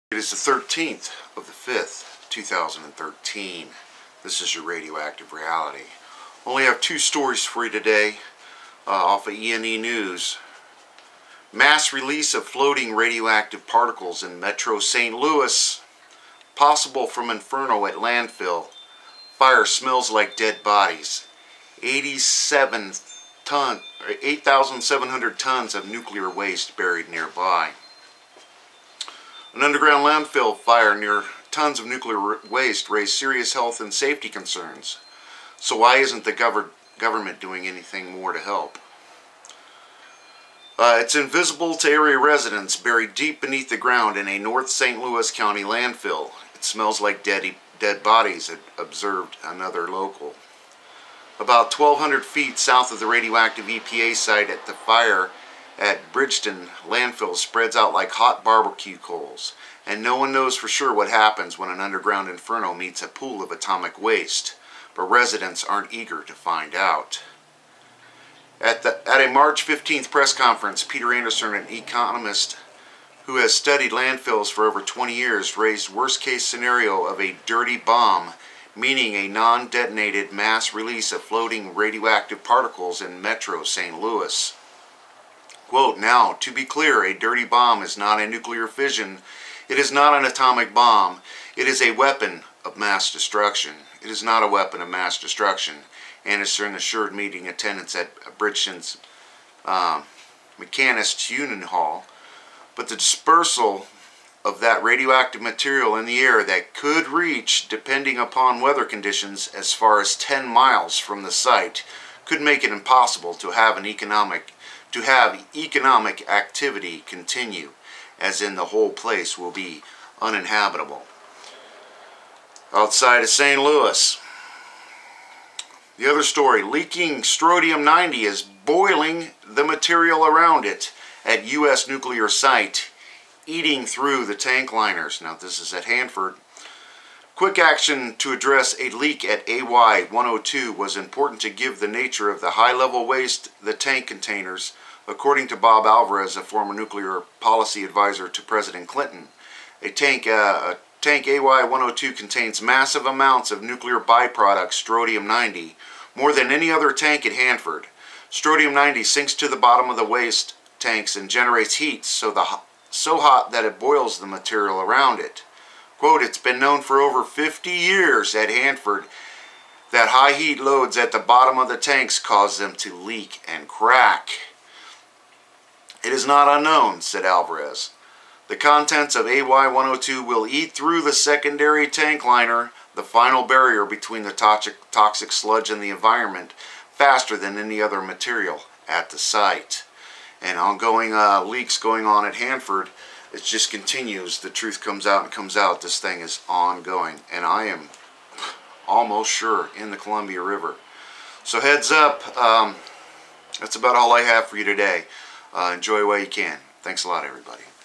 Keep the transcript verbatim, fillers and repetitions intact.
It is the thirteenth of the fifth, two thousand thirteen. This is your Radioactive Reality. Only have two stories for you today uh, off of E and E News. Mass release of floating radioactive particles in Metro Saint Louis. Possible from inferno at landfill. Fire smells like dead bodies. eighty-seven ton, eight thousand seven hundred tons of nuclear waste buried nearby. An underground landfill fire near tons of nuclear waste raised serious health and safety concerns. So why isn't the gov government doing anything more to help? Uh, it's invisible to area residents buried deep beneath the ground in a North Saint Louis County landfill. It smells like dead, dead bodies, observed another local. About twelve hundred feet south of the radioactive E P A site at the fire at Bridgeton Landfill spreads out like hot barbecue coals, and no one knows for sure what happens when an underground inferno meets a pool of atomic waste, but residents aren't eager to find out. At, the, at a March fifteenth press conference, Peter Anderson, an economist who has studied landfills for over twenty years, raised worst-case scenario of a dirty bomb, meaning a non-detonated mass release of floating radioactive particles in Metro Saint Louis. Quote, now, to be clear, a dirty bomb is not a nuclear fission. It is not an atomic bomb. It is a weapon of mass destruction. It is not a weapon of mass destruction. Anderson assured meeting attendants at Bridgeton's uh, Mechanists' Union Hall. But the dispersal of that radioactive material in the air that could reach, depending upon weather conditions, as far as ten miles from the site, could make it impossible to have an economic to have economic activity continue, as in the whole place will be uninhabitable. Outside of Saint Louis, the other story, leaking strontium ninety is boiling the material around it at U S nuclear site, eating through the tank liners. Now this is at Hanford. Quick action to address a leak at A Y one oh two was important to give the nature of the high-level waste the tank containers, according to Bob Alvarez, a former nuclear policy advisor to President Clinton. A tank, uh, a tank A Y one oh two contains massive amounts of nuclear byproduct strontium ninety, more than any other tank at Hanford. Strontium ninety sinks to the bottom of the waste tanks and generates heat so, the, so hot that it boils the material around it. Quote, it's been known for over fifty years at Hanford that high heat loads at the bottom of the tanks cause them to leak and crack. It is not unknown, said Alvarez. The contents of A Y one oh two will eat through the secondary tank liner, the final barrier between the toxic, toxic sludge and the environment, faster than any other material at the site. And ongoing uh, leaks going on at Hanford, it just continues. The truth comes out and comes out. This thing is ongoing. And I am almost sure in the Columbia River. So heads up. Um, that's about all I have for you today. Uh, enjoy while you can. Thanks a lot, everybody.